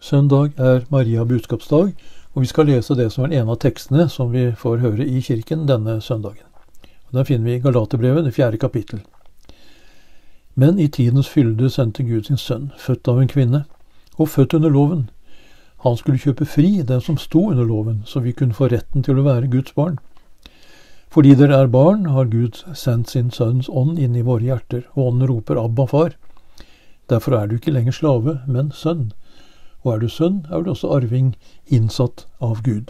Søndag er Maria budskapsdag, og vi skal lese det som er en av tekstene som vi får høre i kirken denne søndagen. Der finner vi Galaterbrevet, det 4. kapittel. Men i tidens fylde sendte Gud sin sønn, født av en kvinne, og født under loven. Han skulle kjøpe fri den som sto under loven, så vi kunne få retten til å være Guds barn. Fordi dere er barn, har Gud sendt sin sønns ånd inn i våre hjerter, og ånden roper Abba, far. Derfor er du ikke lenger slave, men sønn. Og er du sønn, er du også arving innsatt av Gud.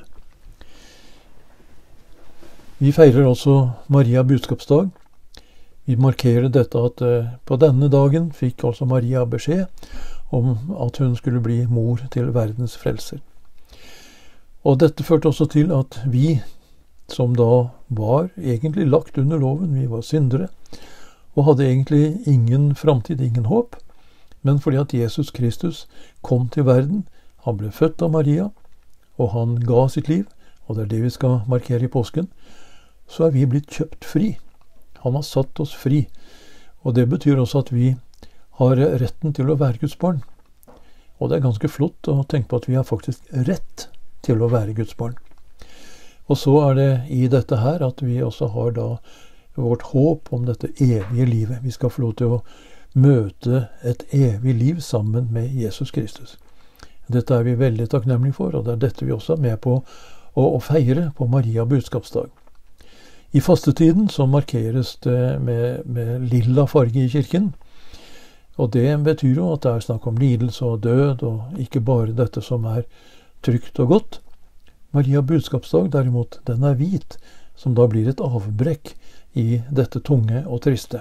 Vi feirer også Maria budskapsdag. Vi markerer dette at på denne dagen fikk altså Maria beskjed om at hun skulle bli mor til verdens frelser. Og dette førte også til at vi, som da var egentlig lagt under loven, vi var syndere, og hadde egentlig ingen framtid, ingen håp, men fordi at Jesus Kristus kom til verden, han ble født av Maria, og han ga sitt liv, og det er det vi skal markere i påsken, så er vi blitt kjøpt fri. Han har satt oss fri, og det betyr også at vi har retten til å være Guds barn. Og det er ganske flott å tenke på at vi har faktisk rett til å være Guds barn. Og så er det i dette her at vi også har da vårt håp om dette evige livet. Vi skal få lov til å møte et evig liv sammen med Jesus Kristus. Dette er vi veldig takknemlige for, og det er dette vi også er med på å feire på Maria budskapsdag. I fastetiden så markeres det med lilla farge i kirken, og det betyr jo at det er snakk om lidelse og død, og ikke bare dette som er trygt og godt. Maria budskapsdag derimot, den er hvit, som da blir et avbrekk i dette tunge og triste.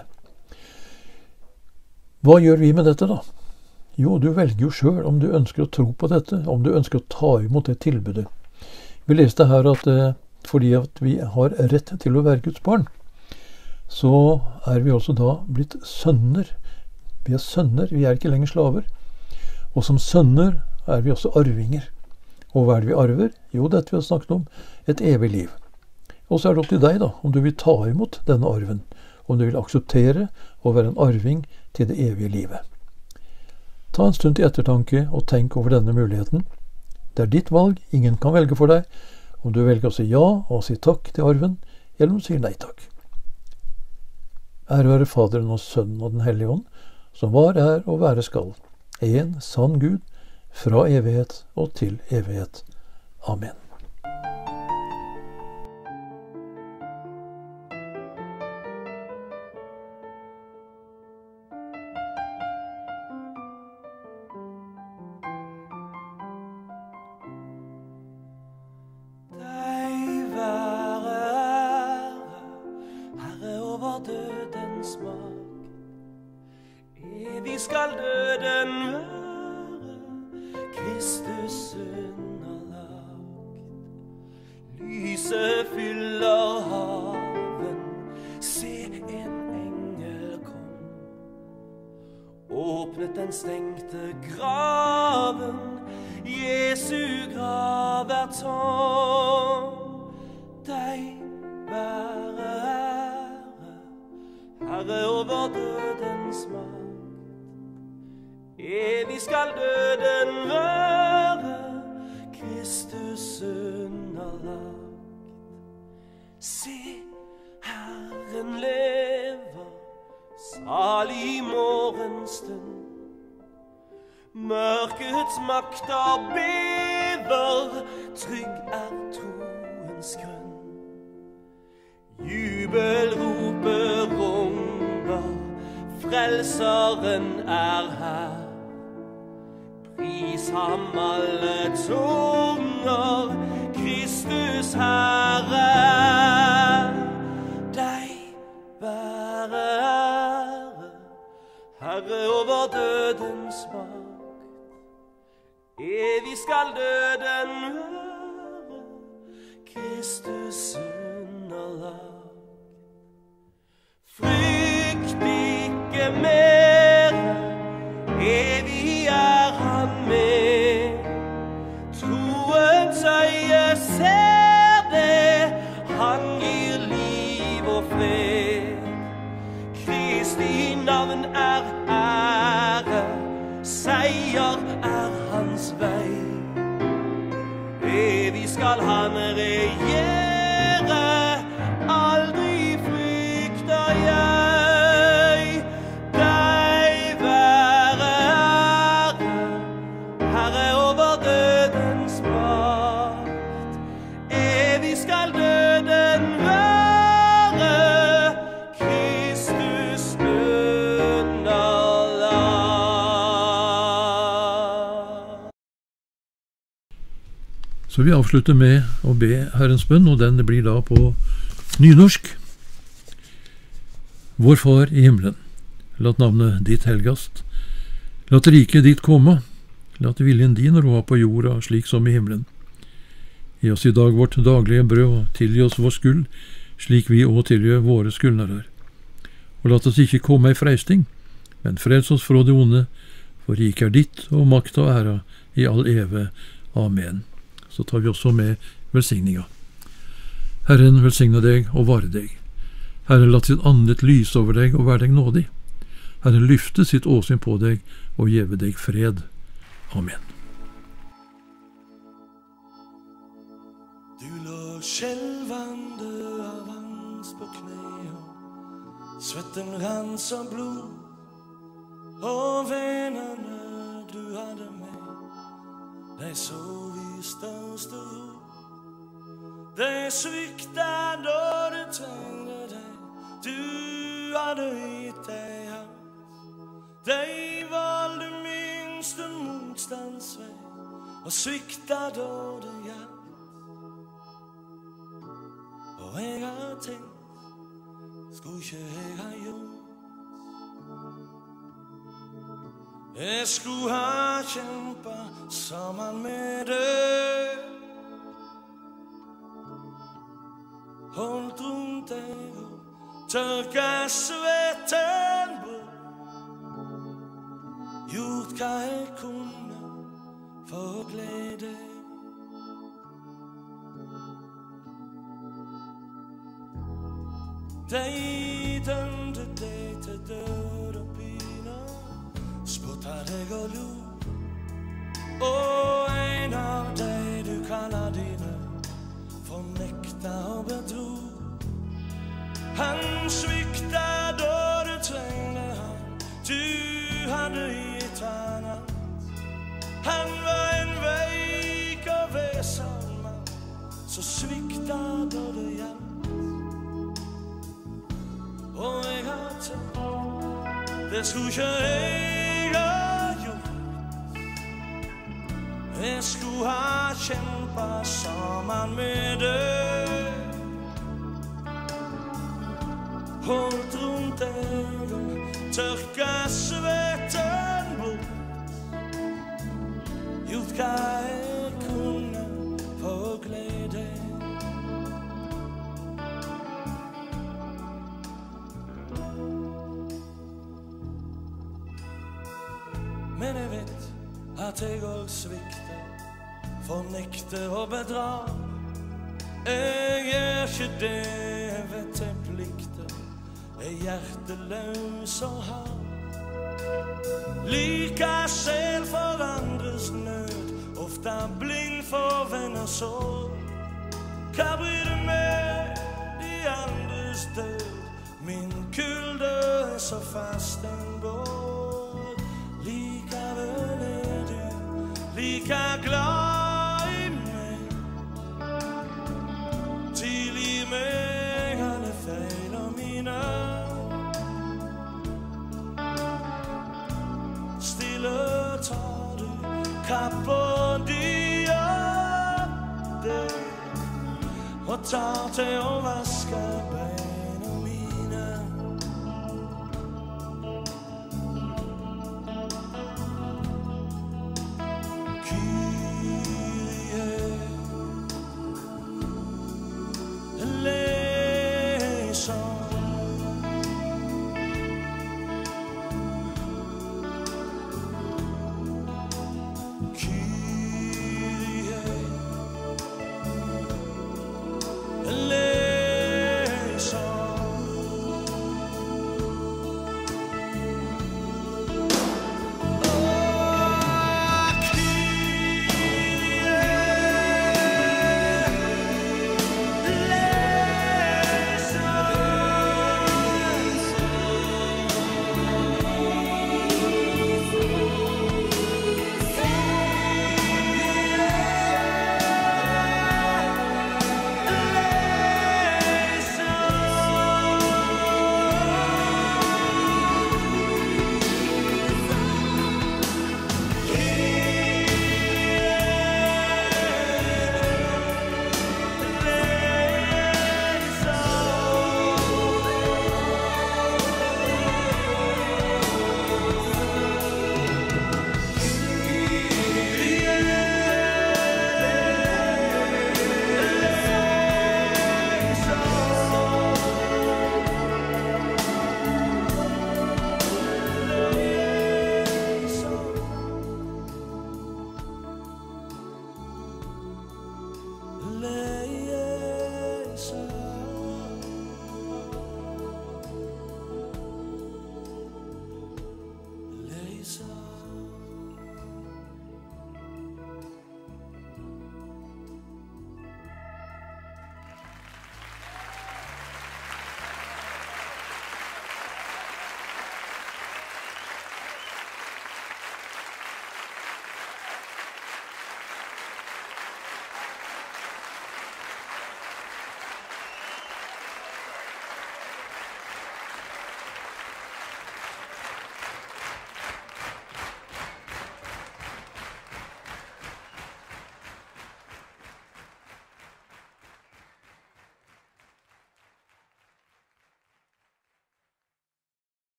Hva gjør vi med dette da? Jo, du velger jo selv om du ønsker å tro på dette, om du ønsker å ta imot det tilbudet. Vi leste her at fordi at vi har rett til å være Guds barn, så er vi også da blitt sønner. Vi er sønner, vi er ikke lenger slaver. Og som sønner er vi også arvinger. Og hva er det vi arver? Jo, dette vi har snakket om, et evig liv. Og så er det opp til deg da, om du vil ta imot denne arven, om du vil akseptere å være en arving til det evige livet. Ta en stund til ettertanke og tenk over denne muligheten. Det er ditt valg, ingen kan velge for deg, om du velger å si ja og si takk til arven, eller om du sier nei takk. Ære være Faderen og Sønnen og Den hellige ånd, som var, er og være skal, en sann Gud, fra evighet og til evighet. Amen. Evig skal døden være Kristus underlagt. Lyset fyller haven, se en engel kom. Åpnet den stengte graven, Jesu grav er tom. Deg være ære, Herre over dødens makt. Evig skal døden være Kristus underlagt. Se, Herren lever, salig morgenstund. Mørkets makter bever, trygg er troens grunn. Jubelropet runger, Frelseren er her. Pris ham alle tunger, Kristus Herre. Deg være ære, Herre over dødens makt. Evig skal døden være Kristus underlagt. Frykt ikke mer, evig er han med. Troens øye ser det, han gir liv og fred. Kristi navn er ære, seier er hans vei. han regjerer, aldri frykter jeg. Deg være Herre over dødens makt. Evig skal døden være Kristus underlag. Så vi avslutter med å be Herrens bønn, og den blir da på nynorsk. Vår Far i himmelen, lat navnet ditt helgast. Lat riket ditt komme. Lat viljen din råde på jorda slik som i himmelen. Gi oss i dag vårt daglige brød, og tilgi oss vår skyld, slik vi òg tilgjør våre skyldnarar. Og lat oss ikke komme i freisting, men frels oss fra det onde, for riket er ditt, og makt og æra i all eve. Amen. Så tar vi også med velsigninga. Herren velsigne deg og vare deg. Herren lat sitt andet lyse over deg og være deg nådig. Herren lyfte sitt åsyn på deg og gjeve deg fred. Amen. Du lå skjelvande av angst på kne, og svetten rann som blod, og vennene du hadde med, de sov i største ro. De svikta da du trengte deg, du hadde gitt deg alt. De valgte minste motstandsvei, og svikta da det gjaldt. Og jeg har tenkt, skulle ikke jeg ha gjort? Jeg skulle ha kjempet sammen med deg, holdt rundt deg og tørket svetten bort, gjort hva jeg kunne for å glede deg. De dømte deg til død og pine, spottet deg og lo, og en av deg du kaller dine, fornekta og bedro. Han svikta da du trengte han, du hadde gitt han alt. Han var en veik og vesan mann, så svikta da det gjaldt. Og jeg har tenkt, det skulle ikke jeg ha gjort. Jeg skulle ha kjempet sammen med deg, holdt rundt deg og tørket svetten bort, gjort hva jeg kunne for å glede deg. Men jeg vet at jeg også svikter, fornekter og bedrar. Jeg gjør ikke det jeg vet jeg plikter, er hjerteløs og hard. Liker selv for andres nød, ofte blind for venners sår. Hva bryr det med de andres død? Min kulde er så fast en båt. Likevel er du like glad i meg, tilgi meg alle feil og mine. Stille tar du kappa di av deg, og tar til å vaske beina mine. Kyrie